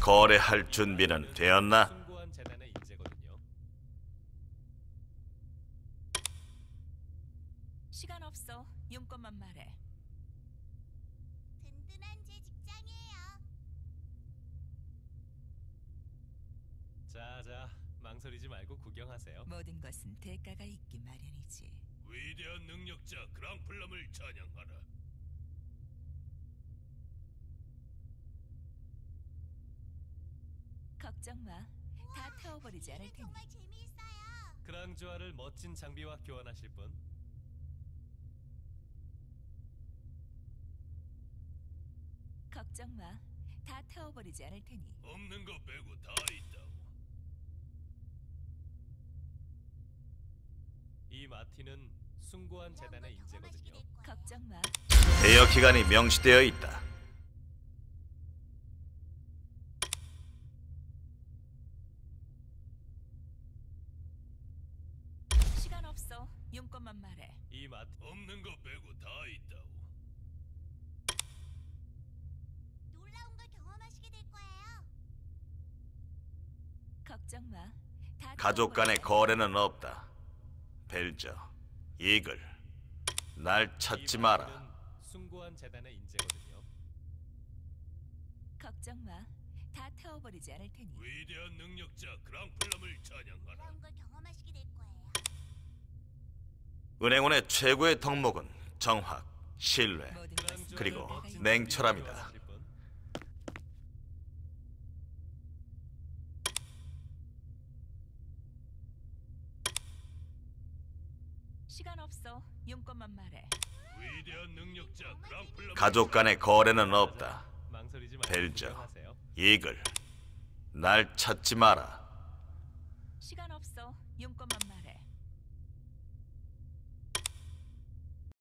거래할 준비는 되었나? 숭고한 재단의 인재거든요. 시간 없어. 용건만 말해. 든든한 제 직장이에요. 자, 망설이지 말고 구경하세요. 모든 것은 대가가 있기 마련이지. 위대한 능력자 그랑플럼을 찬양하라. 걱정 마. 다 태워버리지 않을 테니. 정말 재미있어요. 그랑주아를 멋진 장비와 교환하실 분? 걱정 마. 다 태워버리지 않을 테니. 없는 거 빼고 다 있다고. 이 마티는 숭고한 재단의 인재거든요. 걱정 마. 대여 기간이 명시되어 있다. 시간 없어. 용건만 말해. 이 마티 없는 거 빼고 다 있다고. 놀라운 걸 경험하시게 될 거예요. 걱정 마. 다 가족 간의 거래는 없다. 벨저, 이글, 날 찾지 마라. 마티는 숭고한 재단의 인재거든요. 걱정 마. 다 태워버리지 않을 테니. 위대한 능력자 그랑플럼을 찬양하라. 놀라운 걸 경험하시게 될 거예요. 은행원의 최고의 덕목은 정확, 신뢰, 모든 것은 그랑주아를 그리고 멋진 냉철함이다. 장비와 교환하실 분? 시간 없어. 용건만 말해. 위대한 능력자 그랑플럼. 가족 간의 거래는 없다. 망설이지 말고 벨저, 구경하세요. 이글, 날 찾지 마라. 시간 없어. 용건만 말해.